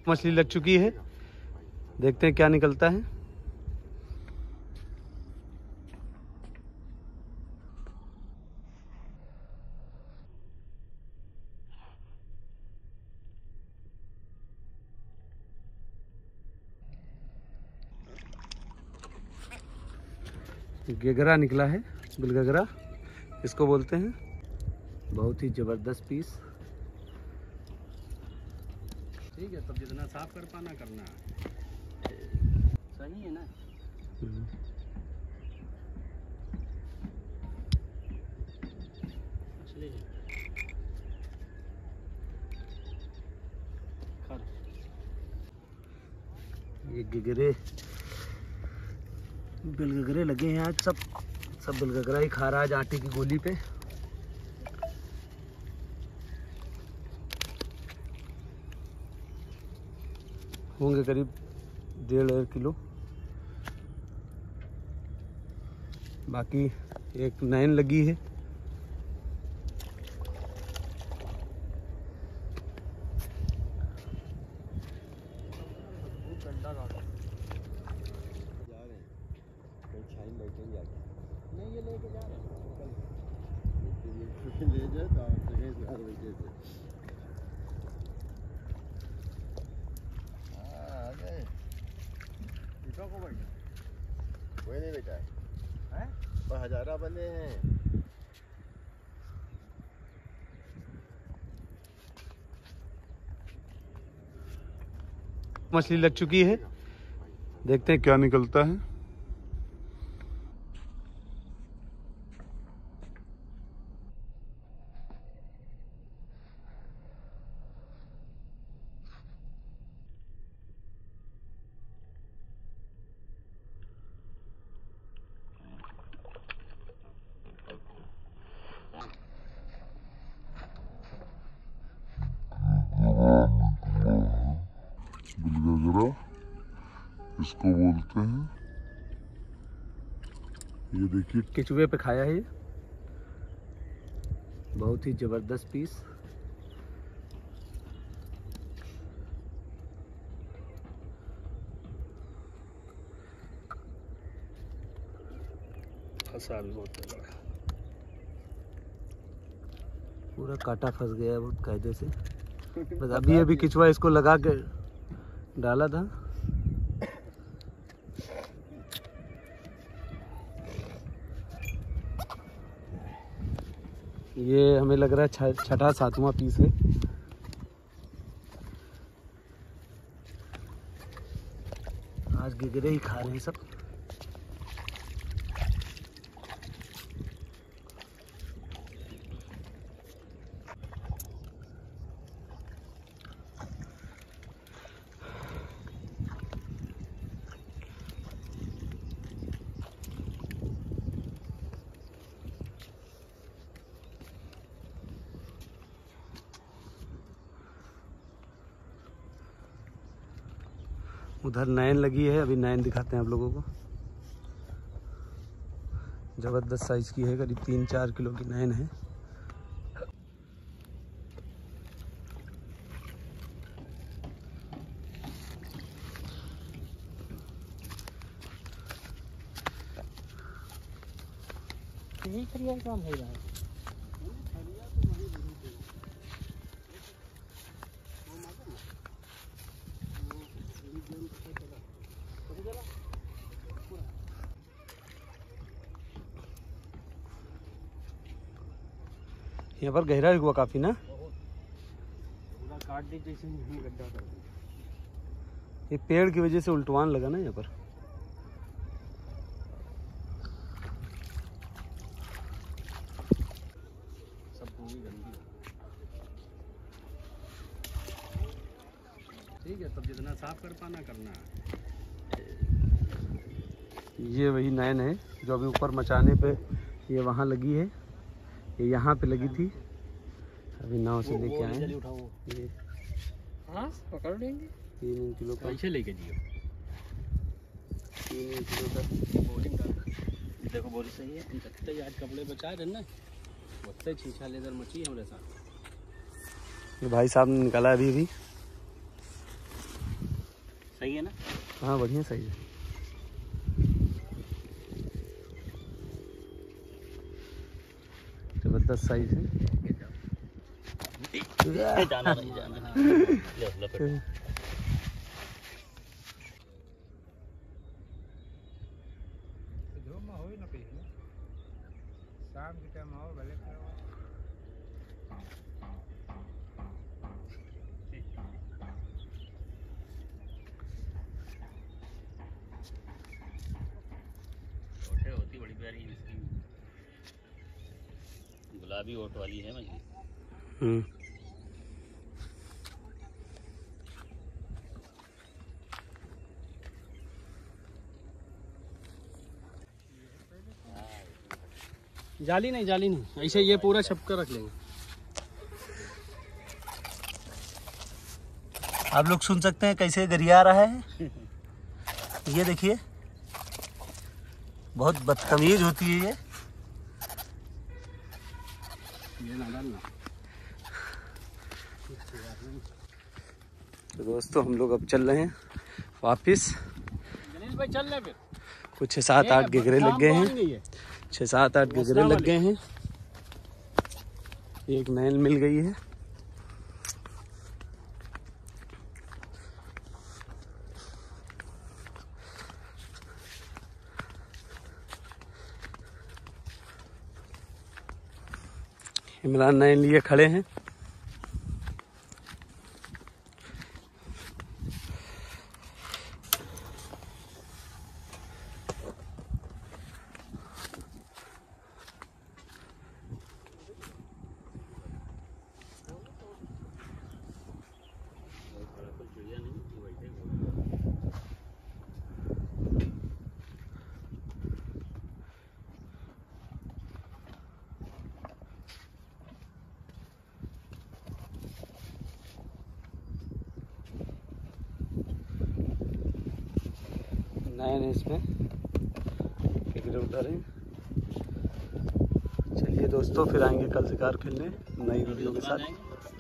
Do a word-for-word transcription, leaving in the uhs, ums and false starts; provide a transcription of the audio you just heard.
मछली लग चुकी है, देखते हैं क्या निकलता है। गेगरा निकला है, बिलगगरा इसको बोलते हैं। बहुत ही जबरदस्त पीस। ठीक है, तब जितना साफ कर पाना करना सही है ना। ये गिगरे बिलगगरे लगे हैं आज। सब सब बिलगगरा ही खा रहा है आज आटे की गोली पे। होंगे करीब डेढ़ किलो। बाकी एक नैन लगी है। नहीं ये लेके जा रहे हैं ले जाए तो आप जगह से हर वजह से आ गए। को बढ़ कोई नहीं बेटा है, पर हजारा बने हैं। मछली लग चुकी है, देखते हैं क्या निकलता है। बिलगगरा इसको बोलते हैं। ये देखिए केचुए पे खाया है ये। बहुत ही जबरदस्त पीस। फंसा भी बहुत बड़ा, पूरा कांटा फंस गया है बहुत कायदे से। बस अभी अभी केचुआ इसको लगा के डाला था। ये हमें लग रहा है छठा सातवां पीस है। आज गिगरे ही खा रहे हैं सब। उधर नैन लगी है, अभी नैन दिखाते हैं आप लोगों को। जबरदस्त साइज की है, करीब तीन चार किलो की नैन है। यही खरिया काम हो रहा है। यहाँ पर गहरा हुआ काफी ना। पूरा काट दी जैसे नहीं गड्ढा कर दी। ये पेड़ की वजह से उल्टवान लगा ना यहाँ पर। सब पूरी गंदी है। ठीक है, तब जितना साफ कर पाना करना। ये वही नैन है जो अभी ऊपर मचाने पे ये वहाँ लगी है, ये यहाँ पे लगी थी। अभी नाव से लेके आए हैं। ये हाँ पकड़ लेंगे। तीन किलो का कैसे लेके जियो। तीन किलो का बोरिंग का देखो बोरी सही है। इकट्ठे आज कपड़े बचाए रहे ना, उससे छीछा लेदर मची हमारे साथ। ये भाई साहब ने निकाला अभी भी। सही है ना? हाँ बढ़िया सही है। जबरदस्त साइज है। जाना नहीं जाना। ले लपेट। शाम के टाइम आओ भले होती बड़ी प्यारी इसकी, गुलाबी ओट वाली है मछली। हम्म जाली नहीं जाली नहीं, ऐसे ये पूरा छपकर रख लेंगे। आप लोग सुन सकते हैं कैसे गरिया रहा है। ये देखिए बहुत बदतमीज होती है ये। ये ना डालना। तो दोस्तों हम लोग अब चल रहे हैं वापिस। गणेश भाई चल रहे फिर। कुछ छः सात आठ गिगरे लग गए हैं। छः सात आठ गिगरे लग गए हैं। एक नैन मिल गई है। इमरान नैन लिए खड़े हैं। नए ने इसमें गिगरे उतारे। चलिए दोस्तों फिर आएंगे कल शिकार खेलने नई वीडियो के साथ।